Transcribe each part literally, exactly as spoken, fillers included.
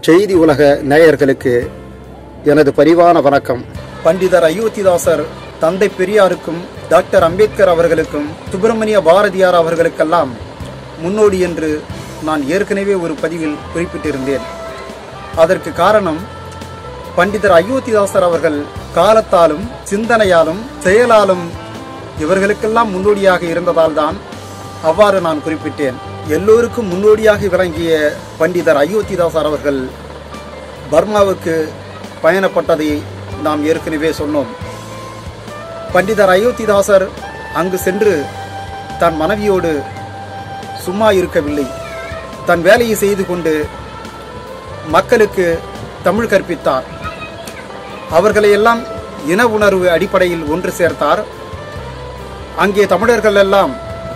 செய்தி உலக நேயர்களுக்கு எனது பரிவான வணக்கம். பண்டிதர் அயோத்திதாசர் தந்தை பெரியாருக்கும் டாக்டர் அம்பேத்கர் அவர்களுக்கும் சுப்பிரமணிய பாரதியார் அவர்களுக்கெல்லாம் முன்னோடி என்று நான் ஏற்கனவே ஒரு பதிவில் குறிப்பிட்டிருந்தேன். அதற்கு காரணம், பண்டிதர் அயோத்திதாசர் அவர்கள் காலத்தாலும் சிந்தனையாலும் செயலாலும் இவர்களுக்கெல்லாம் முன்னோடியாக இருந்ததால் தான் அவ்வாறு நான் குறிப்பிட்டேன். எல்லோருக்கும் முன்னோடியாக விளங்கிய பண்டிதர் அயோத்திதாசர் அவர்கள் பர்மாவுக்கு பயணப்பட்டதை நாம் ஏற்கனவே சொன்னோம். பண்டிதர் அயோத்திதாசர் அங்கு சென்று தன் மனைவியோடு சும்மா இருக்கவில்லை. தன் வேலையை செய்து கொண்டு மக்களுக்கு தமிழ் கற்பித்தார். அவர்களை எல்லாம் இன உணர்வு அடிப்படையில் ஒன்று சேர்த்தார். அங்கே தமிழர்கள் எல்லாம்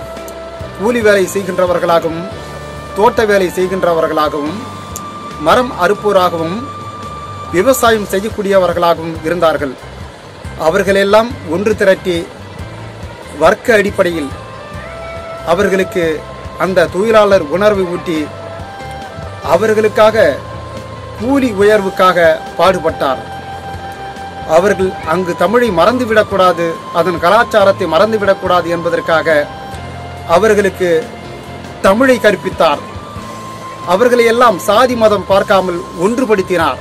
கூலி வேலை செய்கின்றவர்களாகவும் தோட்ட வேலை செய்கின்றவர்களாகவும் மரம் அறுப்போராகவும் விவசாயம் செய்யக்கூடியவர்களாகவும் இருந்தார்கள். அவர்களெல்லாம் ஒன்று திரட்டி வர்க்க அடிப்படையில் அவர்களுக்கு அந்த தொழிலாளர் உணர்வை ஊட்டி அவர்களுக்காக கூலி உயர்வுக்காக பாடுபட்டார். அவர்கள் அங்கு தமிழை மறந்துவிடக்கூடாது, அதன் கலாச்சாரத்தை மறந்துவிடக்கூடாது என்பதற்காக அவர்களுக்கு தமிழை கற்பித்தார். அவர்களை எல்லாம் சாதி மதம் பார்க்காமல் ஒன்றுபடுத்தினார்.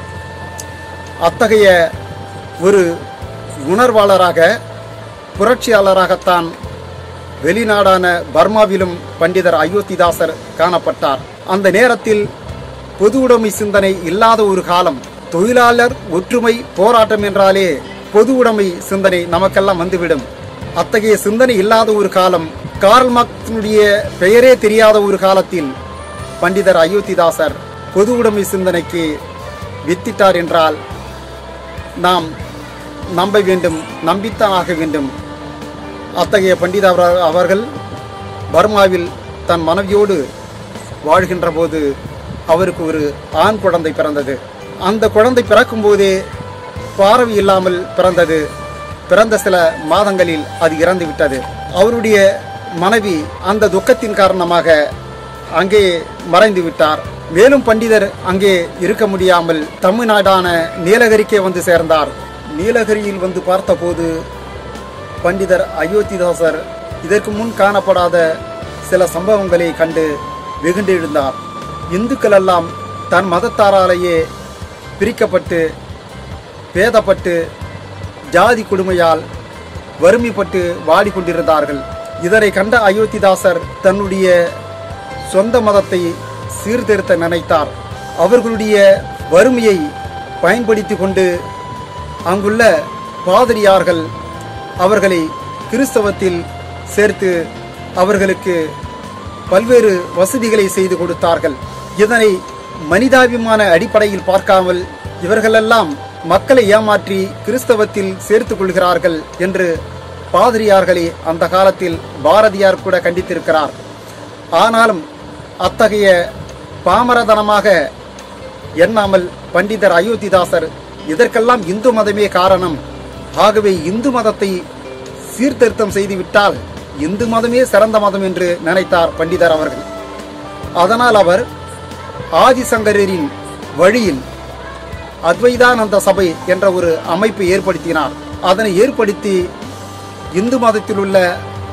அத்தகைய ஒரு உணர்வாளராக புரட்சியாளராகத்தான் வெளிநாடான பர்மாவிலும் பண்டிதர் அயோத்திதாசர் காணப்பட்டார். அந்த நேரத்தில் பொது உடைமை சிந்தனை இல்லாத ஒரு காலம். தொழிலாளர் ஒற்றுமை போராட்டம் என்றாலே பொது உடைமை சிந்தனை நமக்கெல்லாம் வந்துவிடும். அத்தகைய சிந்தனை இல்லாத ஒரு காலம். கார்ல் மார்க்ஸினுடைய பெயரே தெரியாத ஒரு காலத்தில் பண்டிதர் அயோத்திதாசர் பொது உடைமை சிந்தனைக்கு வித்திட்டார் என்றால் நாம் நம்ப வேண்டும், நம்பித்தான் ஆக வேண்டும். அத்தகைய பண்டிதர் அவர்கள் பர்மாவில் தன் மனைவியோடு வாழ்கின்ற போது அவருக்கு ஒரு ஆண் குழந்தை பிறந்தது. அந்த குழந்தை பிறக்கும் போதே பார்வை இல்லாமல் பிறந்தது. பிறந்த சில மாதங்களில் அது இறந்து விட்டது. அவருடைய மனைவி அந்த துக்கத்தின் காரணமாக அங்கே மறைந்து விட்டார். மேலும் பண்டிதர் அங்கே இருக்க முடியாமல் தமிழ்நாடான நீலகிரிக்கே வந்து சேர்ந்தார். நீலகிரியில் வந்து பார்த்தபோது பண்டிதர் அயோத்திதாசர் இதற்கு முன் காணப்படாத சில சம்பவங்களை கண்டு வெகுண்டு எழுந்தார். இந்துக்கள் எல்லாம் தன் மதத்தாராலேயே பிரிக்கப்பட்டு பேதப்பட்டு ஜாதி கொடுமையால் வறுமைப்பட்டு வாடிக்கொண்டிருந்தார்கள். இதனை கண்ட அயோத்திதாசர் தன்னுடைய சொந்த மதத்தை சீர்திருத்த நினைத்தார். அவர்களுடைய வறுமையை பயன்படுத்தி கொண்டு அங்குள்ள பாதிரியார்கள் அவர்களை கிறிஸ்தவத்தில் சேர்த்து அவர்களுக்கு பல்வேறு வசதிகளை செய்து கொடுத்தார்கள். இதனை மனிதாபிமான அடிப்படையில் பார்க்காமல் இவர்களெல்லாம் மக்களை ஏமாற்றி கிறிஸ்தவத்தில் சேர்த்துக் கொள்கிறார்கள் என்று பாதிரியார்களை அந்த காலத்தில் பாரதியார் கூட கண்டித்திருக்கிறார். ஆனாலும் அத்தகைய பாமரதனமாக எண்ணாமல் பண்டிதர் அயோத்திதாசர் இதற்கெல்லாம் இந்து மதமே காரணம், ஆகவே இந்து மதத்தை சீர்திருத்தம் செய்துவிட்டால் இந்து மதமே சிறந்த மதம் என்று நினைத்தார் பண்டிதர் அவர்கள். அதனால் அவர் ஆதிசங்கரின் வழியில் அத்வைதானந்த சபை என்ற ஒரு அமைப்பை ஏற்படுத்தினார். அதனை ஏற்படுத்தி இந்து மதத்தில் உள்ள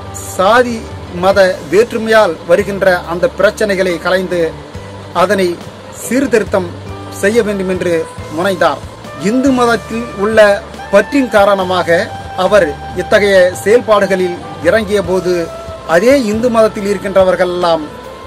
சாதி மத வேற்றுமையால் வருகின்ற அந்த பிரச்சனைகளை களைந்து அதனை சீர்திருத்தம் செய்ய வேண்டும் என்று முனைந்தார். இந்து மதத்தில் உள்ள பற்றின் காரணமாக அவர் இத்தகைய செயல்பாடுகளில் இறங்கிய போது அதே இந்து மதத்தில் இருக்கின்றவர்கள் எல்லாம்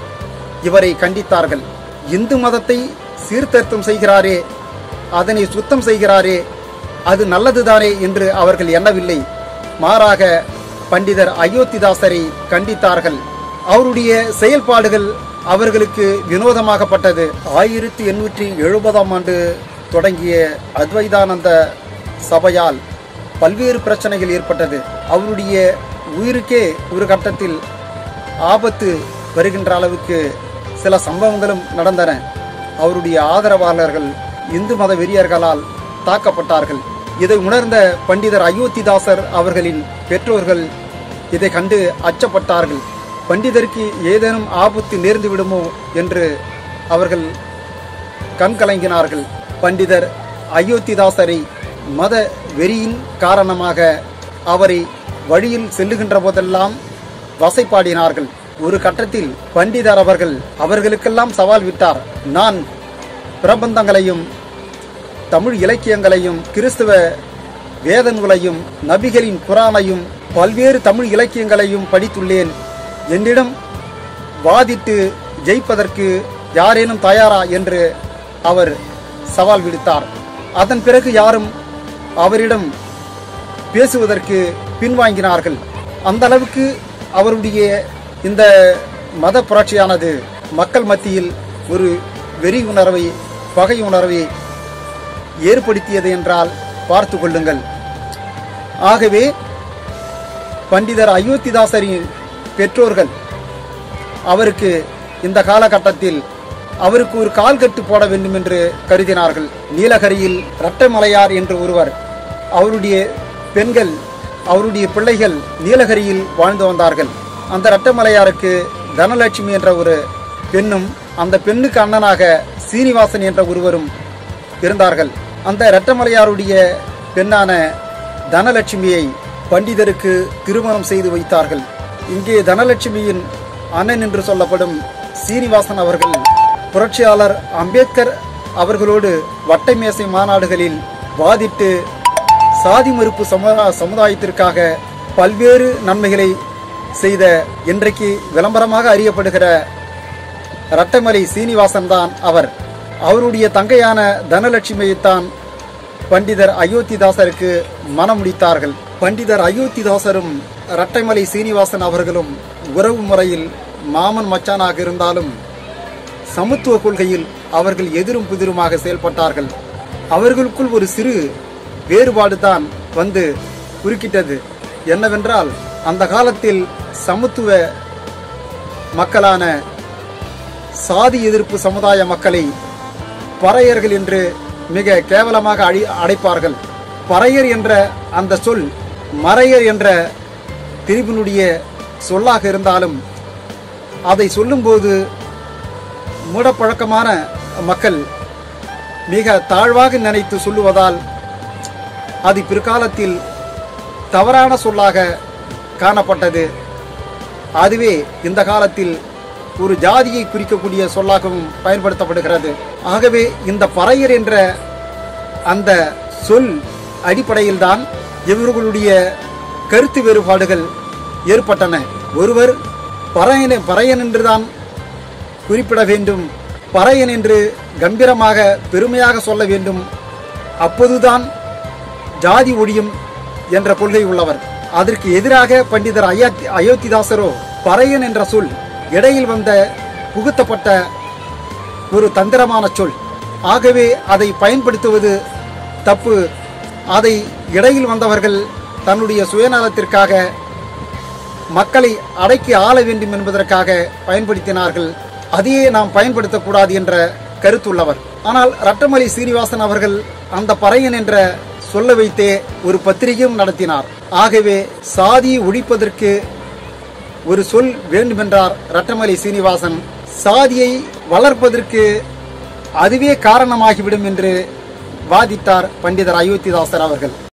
இவரை கண்டித்தார்கள். இந்து மதத்தை சீர்திருத்தம் செய்கிறாரே, அதனை சுத்தம் செய்கிறாரே, அது நல்லதுதானே என்று அவர்கள் எண்ணவில்லை. மாறாக பண்டிதர் அயோத்திதாசரை கண்டித்தார்கள். அவருடைய செயல்பாடுகள் அவர்களுக்கு வினோதமாகப்பட்டது. ஆயிரத்தி எண்ணூற்றி எழுபதாம் ஆண்டு தொடங்கிய அத்வைதானந்த சபையால் பல்வேறு பிரச்சனைகள் ஏற்பட்டது. அவருடைய உயிருக்கே ஒரு கட்டத்தில் ஆபத்து வருகின்ற அளவுக்கு சில சம்பவங்களும் நடந்தன. அவருடைய ஆதரவாளர்கள் இந்து மத வெறியர்களால் தாக்கப்பட்டார்கள். இதை உணர்ந்த பண்டிதர் அயோத்திதாசர் அவர்களின் பெற்றோர்கள் இதை கண்டு அச்சப்பட்டார்கள். பண்டிதருக்கு ஏதேனும் ஆபத்து நேர்ந்து விடுமோ என்று அவர்கள் கண்கலங்கினார்கள். பண்டிதர் அயோத்திதாசரை மத வெறியின் காரணமாக அவரை வழியில் செல்லுகின்ற போதெல்லாம் வசைப்பாடினார்கள். ஒரு கட்டத்தில் பண்டிதர் அவர்கள் அவர்களுக்கெல்லாம் சவால் விட்டார். நான் பிரபந்தங்களையும் தமிழ் இலக்கியங்களையும் கிறிஸ்துவ வேத நூலையும் நபிகளின் குரானையும் பல்வேறு தமிழ் இலக்கியங்களையும் படித்துள்ளேன். என்னிடம் வாதிட்டு ஜெயிப்பதற்கு யாரேனும் தயாரா என்று அவர் சவால் விடுத்தார். அதன் பிறகு யாரும் அவரிடம் பேசுவதற்கு பின்வாங்கினார்கள். அந்த அளவுக்கு அவருடைய இந்த மத புரட்சியானது மக்கள் மத்தியில் ஒரு வெறி உணர்வை, பகை உணர்வை ஏற்படுத்தியது என்றால் பார்த்து கொள்ளுங்கள். ஆகவே பண்டிதர் அயோத்திதாசரின் பெற்றோர்கள் அவருக்கு இந்த காலகட்டத்தில் அவருக்கு ஒரு கால்கட்டு போட வேண்டும் என்று கருதினார்கள். நீலகிரியில் இரட்டமலையார் என்று ஒருவர், அவருடைய பெண்கள், அவருடைய பிள்ளைகள் நீலகிரியில் வாழ்ந்து வந்தார்கள். அந்த இரட்டமலையாருக்கு தனலட்சுமி என்ற ஒரு பெண்ணும் அந்த பெண்ணுக்கு அண்ணனாக சீனிவாசன் என்ற ஒருவரும் இருந்தார்கள். அந்த இரட்டமலையாருடைய பெண்ணான தனலட்சுமியை பண்டிதருக்கு திருமணம் செய்து வைத்தார்கள். இங்கே தனலட்சுமியின் அண்ணன் என்று சொல்லப்படும் சீனிவாசன் அவர்கள் புரட்சியாளர் அம்பேத்கர் அவர்களோடு வட்டை மேசை மாநாடுகளில் வாதிட்டு சாதி மறுப்பு சமுதாயத்திற்காக பல்வேறு நன்மைகளை செய்த இன்றைக்கு விளம்பரமாக அறியப்படுகிற இரட்டமலை சீனிவாசன் தான் அவர். அவருடைய தங்கையான தனலட்சுமியைத்தான் பண்டிதர் அயோத்திதாசருக்கு மனம் முடித்தார்கள். பண்டிதர் அயோத்திதாசரும் இரட்டைமலை சீனிவாசன் அவர்களும் உறவு முறையில் மாமன் மச்சானாக இருந்தாலும் சமத்துவ கொள்கையில் அவர்கள் எதிரும் புதிருமாக செயல்பட்டார்கள். அவர்களுக்குள் ஒரு சிறு வேறுபாடு தான் வந்து குறுக்கிட்டது. என்னவென்றால், அந்த காலத்தில் சமத்துவ மக்களான சாதி எதிர்ப்பு சமுதாய மக்களை பறையர்கள் என்று மிக கேவலமாக அழி அடைப்பார்கள். பறையர் என்ற அந்த சொல் மறையர் என்ற திரிபினுடைய சொல்லாக இருந்தாலும் அதை சொல்லும்போது மூடப்பழக்கமான மக்கள் மிக தாழ்வாக நினைத்து சொல்லுவதால் அது பிற்காலத்தில் தவறான சொல்லாக காணப்பட்டது. அதுவே இந்த காலத்தில் ஒரு ஜாதியை குறிக்கக்கூடிய சொல்லாகவும் பயன்படுத்தப்படுகிறது. ஆகவே இந்த பறையர் என்ற அந்த சொல் அடிப்படையில்தான் இவர்களுடைய கருத்து வேறுபாடுகள் ஏற்பட்டன. ஒருவர் பறையன் பறையன் என்றுதான் குறிப்பிட வேண்டும், பறையன் என்று கம்பீரமாக பெருமையாக சொல்ல வேண்டும், அப்போதுதான் ஜாதி ஒழியும் என்ற கொள்கை உள்ளவர். அதற்கு எதிராக பண்டிதர் அயோத்திதாசரோ பறையன் என்ற சொல் இடையில் வந்த புகுத்தப்பட்ட ஒரு தந்திரமான சொல். ஆகவே அதை பயன்படுத்துவது தப்பு. அதை இடையில் வந்தவர்கள் தன்னுடைய சுயநலத்திற்காக மக்களை அடக்கி ஆள வேண்டும் என்பதற்காக பயன்படுத்தினார்கள். அதையே நாம் பயன்படுத்தக்கூடாது என்ற கருத்துள்ளவர். ஆனால் இரட்டமலை சீனிவாசன் அவர்கள் அந்த பறையன் என்ற சொல்ல வைத்தே ஒரு பத்திரிகையும் நடத்தினார். ஆகவே சாதியை ஒழிப்பதற்கு ஒரு சொல் வேண்டுமென்றார் இரட்டமலை சீனிவாசன். சாதியை வளர்ப்பதற்கு அதுவே காரணமாகிவிடும் என்று வாதிட்டார் பண்டிதர் அயோத்திதாசர் அவர்கள்.